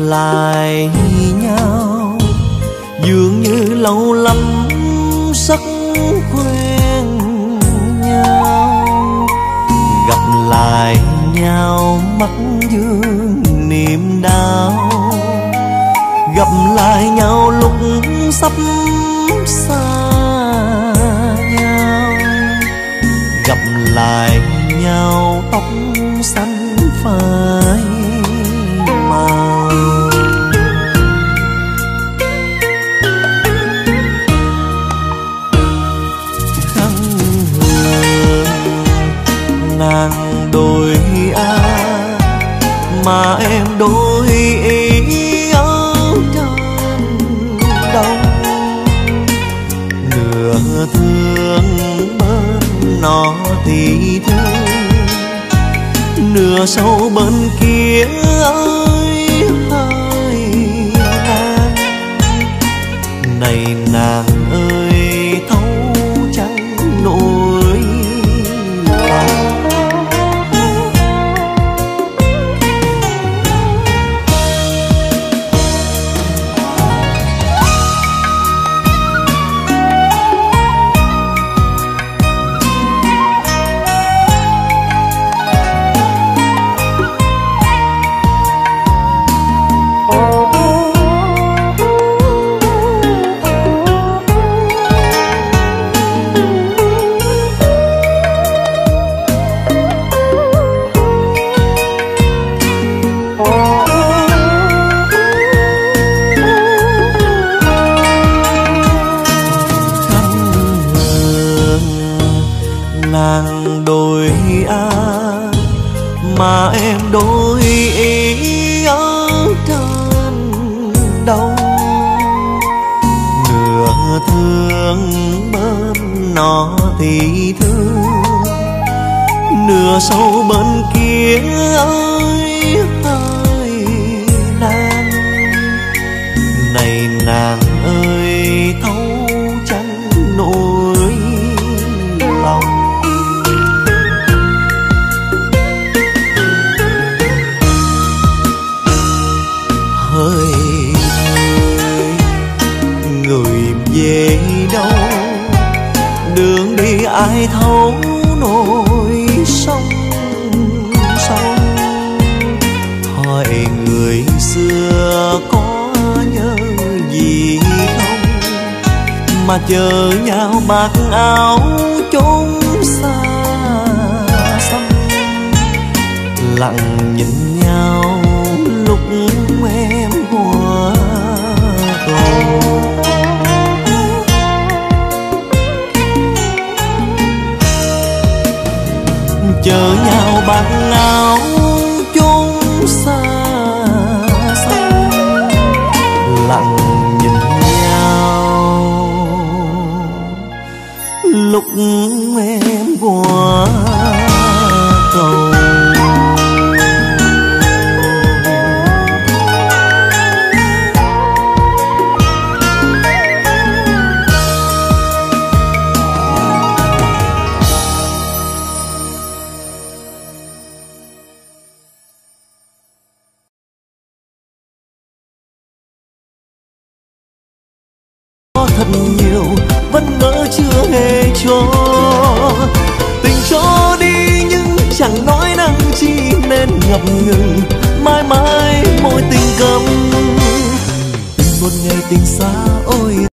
lại nhau dường như lâu lắm sắc quen nhau, gặp lại nhau mắt dương niềm đau, gặp lại nhau lúc sắp xa nhau, gặp lại nhau tóc xanh phai màu. Khăn hương nàng đôi mà em đôi ý ở trên đông, nửa thương bên nọ thì thương, nửa sâu bên kia ơi hơi nàng. Này nàng ơi thấu chẳng nỗi lòng. Nàng đôi mà em đôi ý ở trên đâu, nửa thương bên nọ thì thương, nửa sâu bên kia ơi hơi nàng. Này nàng ơi thấu chẳng nỗi lòng. Hỡi người về đâu, đường đi ai thấu nỗi sông sâu. Hỏi người xưa có nhớ gì không, mà chờ nhau bạc áo chốn xa xăm, lặng nhìn nhau lúc em qua cầu. Chờ nhau bạc áo chốn xa xăm, lặng nhìn nhau lúc em qua cầu. Thật nhiều vẫn ngỡ chưa hề cho, tình cho đi nhưng chẳng nói năng chi nên ngập ngừng mãi mãi môi tình câm. Tình một ngày tình xa